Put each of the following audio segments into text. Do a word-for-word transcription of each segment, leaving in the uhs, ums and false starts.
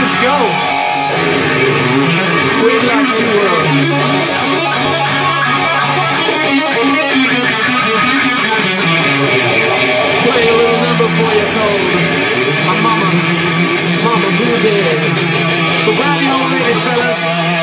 just go. We'd like to uh, play a little number for you called My Mama, Mama Boogie. So grab your old ladies, fellas.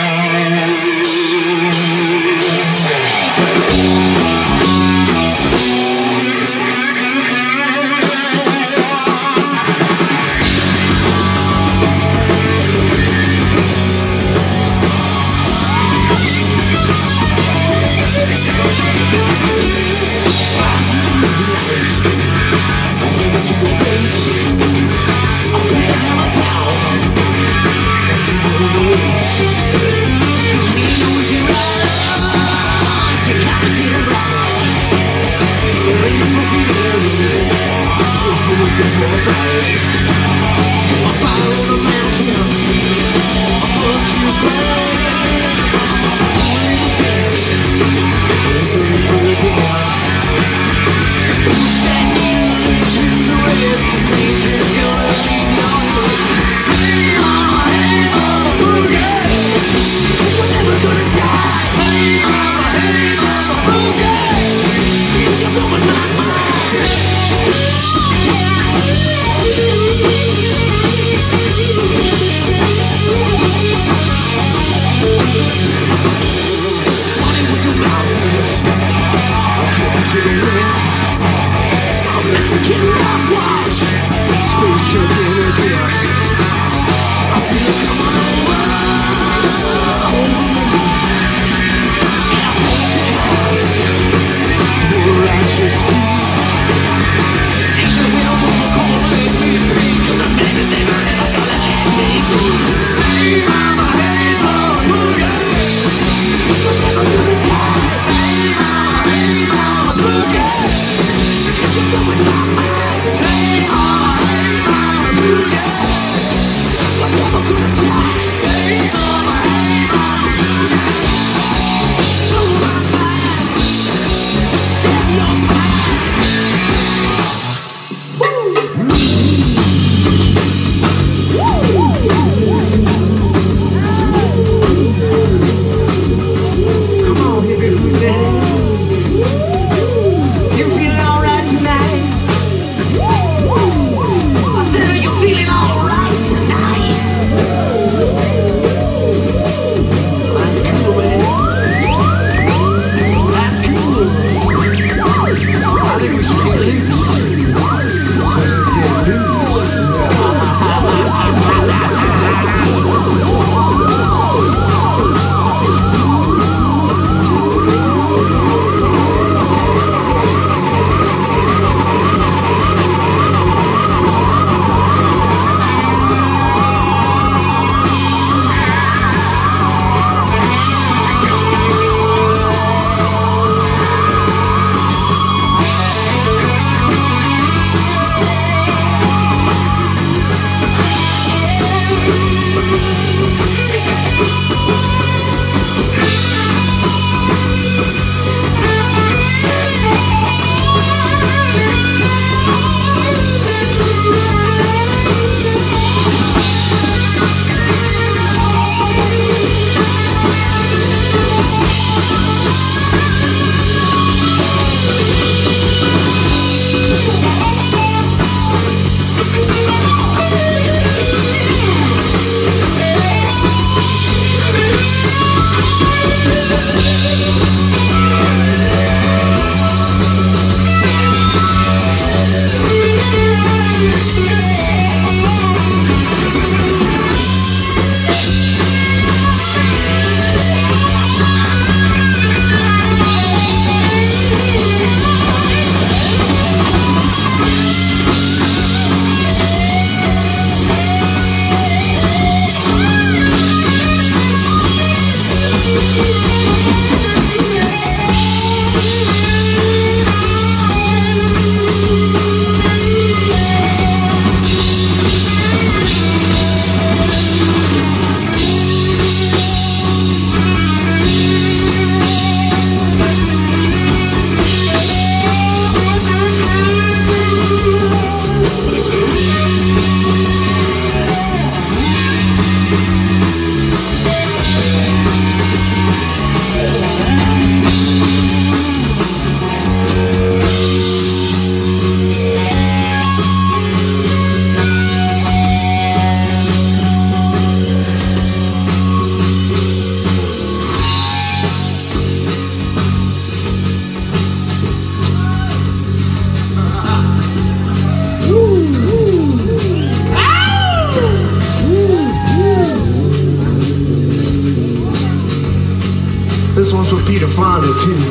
this one's for Peter Fonda too.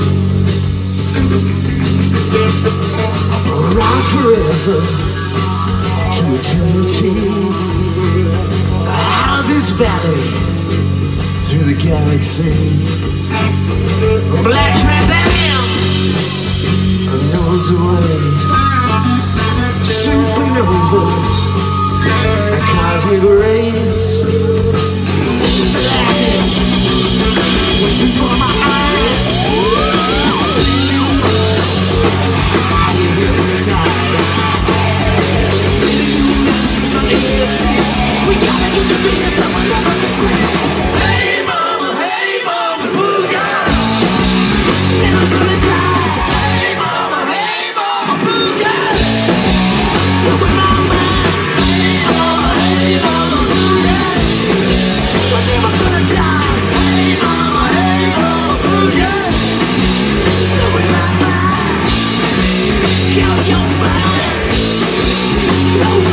Ride forever to eternity, out of this valley, through the galaxy. Black Trans Am knows the way. Supernovas and cosmic rays. Just like what's in for my eyes. I get hypnotized. We gotta get the biggest of my life. Hey mama, hey mama, boogie. Never gonna die. Hey mama, hey mama, boogie. With my mind. Hey mama, hey mama, boogie. I'm never gonna die. Hey mama, hey mama, boogie. With my mind. Count your mind.